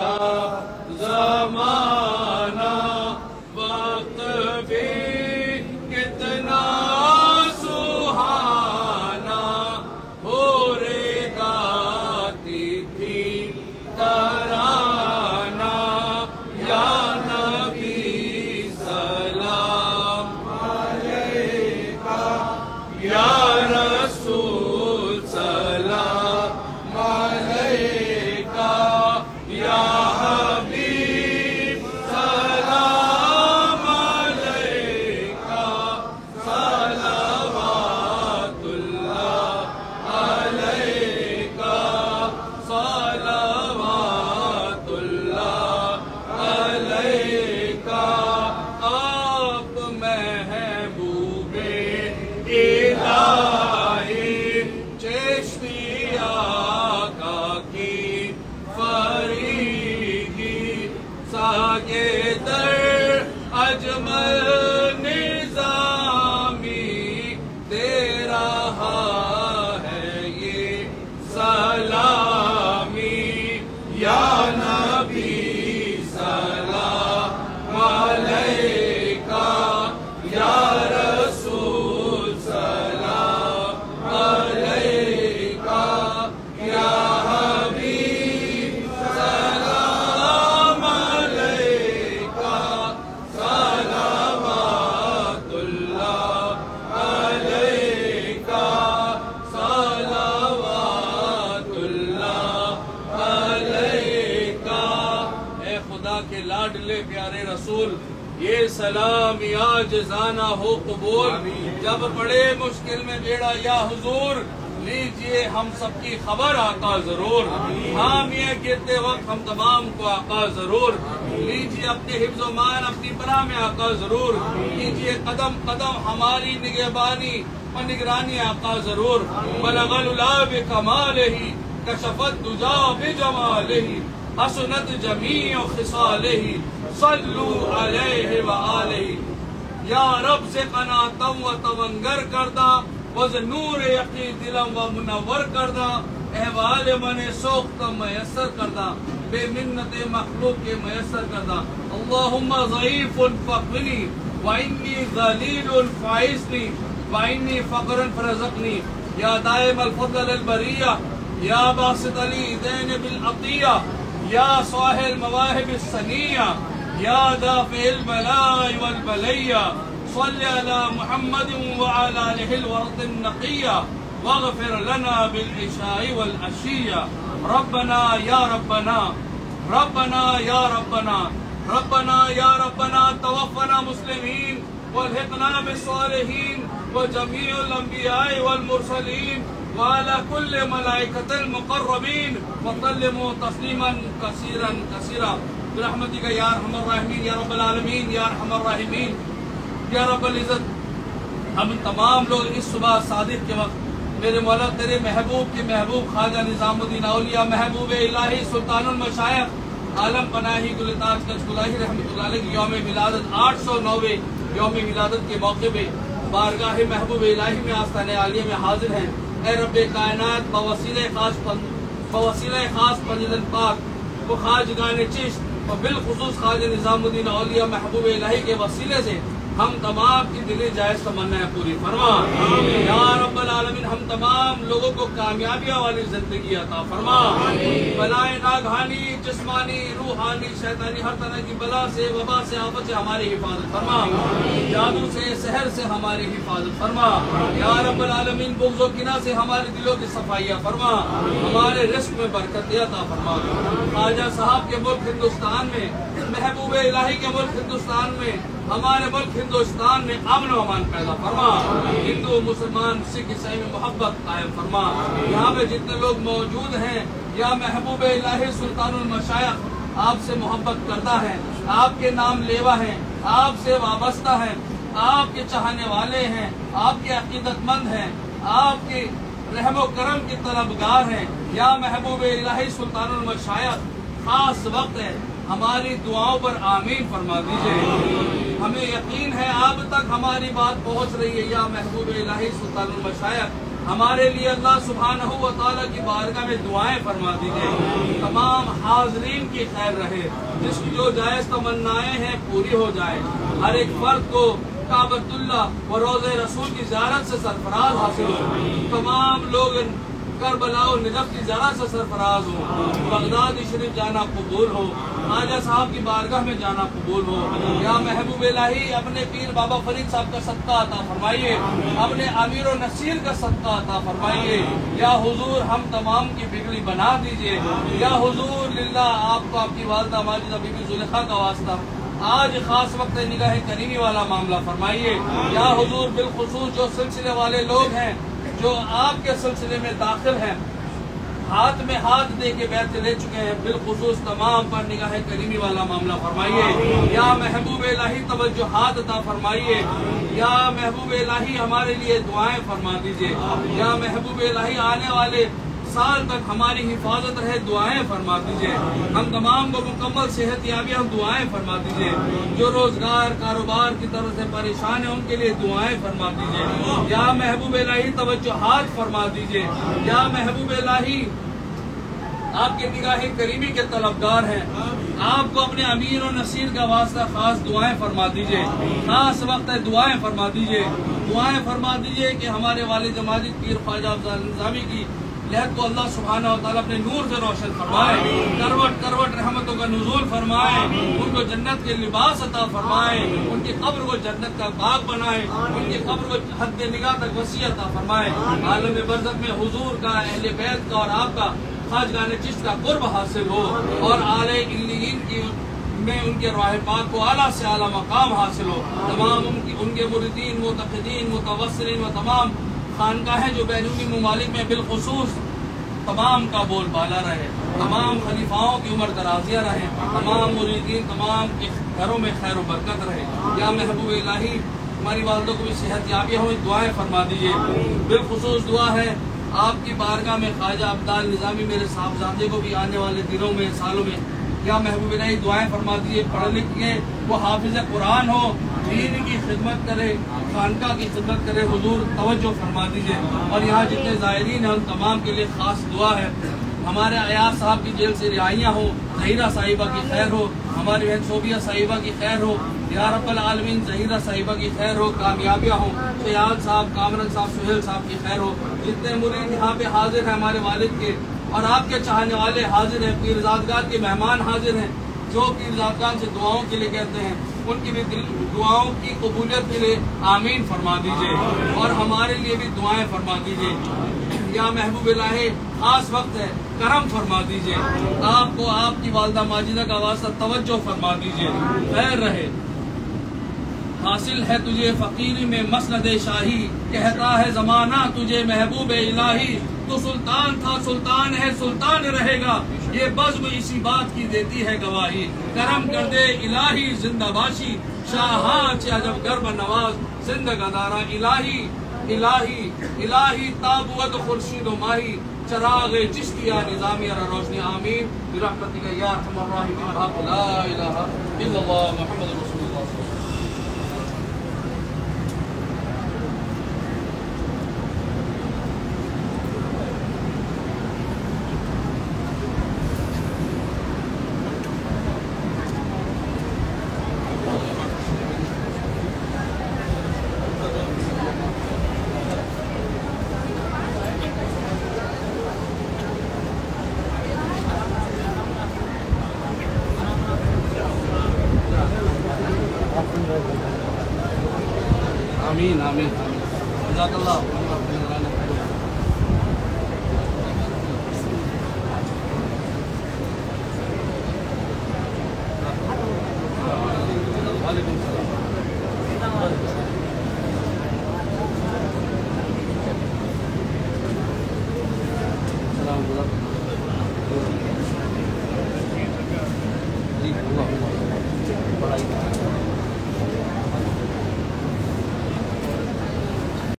زمانہ وقت بھی کتنا سہانا ہو رے گاتی تھی ترانہ یا نبی سلام علیکہ یا رسول سلام علیکہ یا حبیب سلام علیکہ صلوات اللہ علیکہ صلوات اللہ علیکہ آپ محبوب الہی چشتی آقا کی فریدی ساگے در اجمل نظامی دے رہا ہے یہ سلامی یا نبی سلام علیکہ یا رسول سلام علیکہ یا حبیب سلام علیکہ صلوات اللہ علیکہ صلوات اللہ علیکہ۔ اے خدا کے لاڈلے پیارے رسول، یہ سلام عاجزانہ ہو قبول، جب بڑے مشکل میں بیڑا یا حضور، لیجئے ہم سب کی خبر آقا ضرور، حامیہ گرتے وقت ہم تمام کو آقا ضرور، لیجئے اپنے حفظ و مان اپنی پناہ میں آقا ضرور، لیجئے قدم قدم ہماری نگہبانی و نگرانی آقا ضرور، بلغ العلا بکمالہ کشفت دجا بجمالہ حسنت جمیع خصالہ صلو علیہ وآلہ۔ یا رب سے قناعتم و تونگر کردہ وز نور یقین دلم و منور کردہ، احوال من سوخت میسر کردہ، بے منت مخلوق کے میسر کردہ۔ اللہم ضعیف فقنی وانی ذلیل فاعزنی وانی فقر فرزقنی، یا دائم الفضل البریہ، یا باسط علی دین بالعطیہ، یا صاحب المواہب السنیہ، یا دافع البلاء والبلیہ، صلی علی محمد وعلی آلہ الورد النقیہ، واغفر لنا بالعشاء والعشیہ۔ ربنا یا ربنا، ربنا یا ربنا، ربنا یا ربنا توفنا مسلمین والحقنا بالصالحین وجميع الانبیاء والمرسلین وعلى كل ملائکۃ المقربین وسلموا تسلیما کثیرا کثیرا برحمتک یا ارحم الراحمین یا رب العالمین یا ارحم الراحمین یا رب العزت۔ ہم تمام لوگ اس صبح صادق کے وقت میرے مولا تیرے محبوب کے محبوب خواجہ نظام الدین اولیاء محبوب الہی سلطان المشائخ عالم پناہی گلتاج کچکلاہی رحمۃ اللہ علیہ کی یوم ولادت 809 یوم ولادت کے موقع پہ بارگاہ محبوب الہی میں آستانِ عالیہ میں حاضر ہیں۔ اے رب کائنات بوسیلہ خاص پنجدن پاک و خواجگان چشت و بالخصوص خواجہ نظام الدین اولیاء محبوب الہی کے وسیلے سے ہم تمام کی دلی جائز تمنائیں پوری فرما۔ یا رب العالمین ہم تمام لوگوں کو کامیابیوں والی زندگی عطا فرما، بلائے ناگہانی جسمانی روحانی شیطانی ہر طرح کی بلا سے وبا سے آفت سے ہماری حفاظت فرما، جادو سے سحر سے ہماری حفاظت فرما۔ یا رب العالمین بغض و کینہ سے ہمارے دلوں کی صفائیاں فرما، ہمارے رزق میں برکت عطا فرما۔ خواجہ صاحب کے ملک ہندوستان میں، محبوب الہی کے ملک ہندوستان میں، ہمارے ملک ہندوستان میں امن و امان پیدا فرما، ہندو مسلمان سکھ عیسائی میں محبت قائم فرما۔ یہاں پہ جتنے لوگ موجود ہیں یا محبوب الہی سلطان المشائخ آپ سے محبت کرتا ہے، آپ کے نام لیوا ہیں، آپ سے وابستہ ہیں، آپ کے چاہنے والے ہیں، آپ کے عقیدت مند ہیں، آپ کے رحم و کرم کی طلبگار ہیں، یا محبوب الہی سلطان المشائخ خاص وقت ہے، ہماری دعاؤں پر آمین فرما دیجئے۔ ہمیں یقین ہے آپ تک ہماری بات پہنچ رہی ہے یا محبوب الہی سلطان المشائخ، ہمارے لیے اللہ سبحانہ و تعالیٰ کی بارگاہ میں دعائیں فرما دیجیے، تمام حاضرین کی خیر رہے، جس کی جو جائز تمنائیں ہیں پوری ہو جائے، ہر ایک فرد کو کعبۃ اللہ و روضہ رسول کی زیارت سے سرفراز حاصل ہو، تمام لوگ کربلا و نجف کی زیارت سے سرفراز ہو، بغداد شریف جانا قبول ہو، خواجہ صاحب کی بارگاہ میں جانا قبول ہو۔ یا محبوب الہی اپنے پیر بابا فرید صاحب کا صدقہ عطا فرمائیے، اپنے امیر و نصیر کا صدقہ عطا فرمائیے۔ یا حضور ہم تمام کی بگڑی بنا دیجئے، یا حضور للہ آپ کو آپ کی والدہ ماجدہ بی بی زلیخا کا واسطہ آج خاص وقت نگاہ کریمی والا معاملہ فرمائیے۔ یا حضور بالخصوص جو سلسلے والے لوگ ہیں جو آپ کے سلسلے میں داخل ہیں، ہاتھ میں ہاتھ دے کے بیعت لے چکے ہیں، بالخصوص تمام پر نگاہ کریمی والا معاملہ فرمائیے۔ یا محبوب الہی توجہات عطا فرمائیے، یا محبوب الہی ہمارے لیے دعائیں فرما دیجئے، یا محبوب الہی آنے والے سال تک ہماری حفاظت رہے، دعائیں فرما دیجئے، ہم تمام کو مکمل صحت یابی ہم دعائیں فرما دیجئے، جو روزگار کاروبار کی طرف سے پریشان ہیں ان کے لیے دعائیں فرما دیجئے۔ یا محبوب الہی توجہات فرما دیجئے، یا محبوب الہی آپ کے نگاہ کریمی کے طلبگار ہیں، آپ کو اپنے امیر و نصیر کا واسطہ خاص دعائیں فرما دیجئے، خاص وقت ہے دعائیں فرما دیجئے، دعائیں فرما دیجئے کہ ہمارے والد ماجد پیر خواجہ افضل نظامی کی لہد کو اللہ سبحانہ و تعالیٰ اپنے نور سے روشن فرمائے، کروٹ کروٹ رحمتوں کا نزول فرمائے، ان کو جنت کے لباس عطا فرمائے، ان کی قبر کو جنت کا باغ بنائے، ان کی قبر کو حد نگاہ تک وسیع عطا فرمائے، عالم برزخ میں حضور کا، اہل بیت کا اور آپ کا خواجگان چشت کا قرب حاصل ہو، اور اعلی علیین کی میں ان کے روح پاک کو اعلیٰ سے اعلیٰ مقام حاصل ہو، تمام ان کے مریدین، معتقدین، متوسلین و تمام خانقاہیں جو بیرونی ممالک میں بالخصوص تمام کا بول بالا رہے، تمام خلیفاؤں کی عمر درازیاں رہے، تمام مریدین تمام کے گھروں میں خیر و برکت رہے۔ یا محبوب الہی ہماری والدوں کو بھی صحت یابی ہو، دعائیں فرما دیجیے۔ بالخصوص دعا ہے آپ کی بارگاہ میں خواجہ عبدال نظامی میرے صاحبزادے کو بھی آنے والے دنوں میں سالوں میں یا محبوب الہی دعائیں فرما دیجیے، پڑھ لکھ کے وہ حافظ قرآن ہو، دین کی خدمت کرے، خانقاہ کی خدمت کرے، حضور توجہ فرما دیجیے۔ اور یہاں جتنے زائرین ہیں ان تمام کے لیے خاص دعا ہے، ہمارے ایاز صاحب کی جیل سے رہائیاں ہو، ظہیرہ صاحبہ کی خیر ہو، ہماری بہن صوبیہ صاحبہ کی خیر ہو، یا رب العالمین ظہیرہ صاحبہ کی خیر ہو، کامیابیاں ہوں، سیاد صاحب، کامران صاحب، سہیل صاحب کی خیر ہو، جتنے مرید یہاں پہ حاضر ہیں ہمارے والد کے اور آپ کے چاہنے والے حاضر ہیں، پیرزادگان کے مہمان حاضر ہیں، جو پیرزادگان سے دعاؤں کے لیے کہتے ہیں ان کی بھی دعاؤں کی قبولیت کے لیے آمین فرما دیجئے، اور ہمارے لیے بھی دعائیں فرما دیجئے۔ یا محبوب الہی خاص وقت ہے، کرم فرما دیجئے، آپ کو آپ کی والدہ ماجدہ کا واسطہ توجہ فرما دیجئے، خیر رہے۔ حاصل ہے تجھے فقیری میں مسند شاہی، کہتا ہے زمانہ تجھے محبوب الہی، تو سلطان تھا سلطان ہے سلطان رہے گا، یہ بزم اسی بات کی دیتی ہے گواہی، کرم کر دے الہی زندہ باشی، شاہاں چہ عجب گرب نواز زندگا دارا، الہی الہی الہی تابوت خورشید و ماہی، چراغ چشتیہ نظامیہ روشنی، آمین برحمتک یا ارحم الراحمین، بحق لا الہ الا اللہ محمد رسول اللہ۔ آمین آمین جزاک اللہ۔ وعلیکم السلام۔